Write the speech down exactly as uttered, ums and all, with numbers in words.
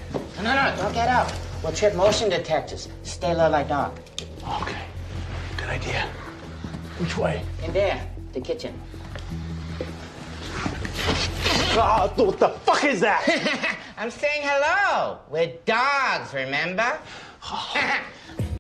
No, no, no, don't get out. We'll trip motion detectors. Stay low like dog. Okay. Good idea. Which way? In there, the kitchen. Oh, what the fuck is that? I'm saying hello. We're dogs, remember?